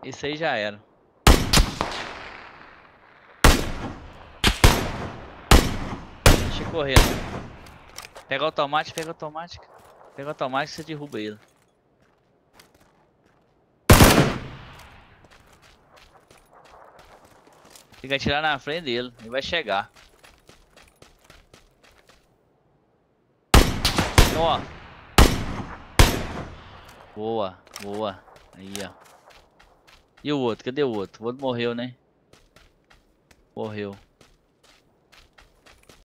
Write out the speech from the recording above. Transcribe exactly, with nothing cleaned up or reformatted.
Isso aí já era. Deixa eu correr. Pega automático, pega automático. Pega automático e você derruba ele. Tem que atirar na frente dele. Ele vai chegar. Ó. Boa, boa. Aí, ó. E o outro? Cadê o outro? O outro morreu, né? Morreu.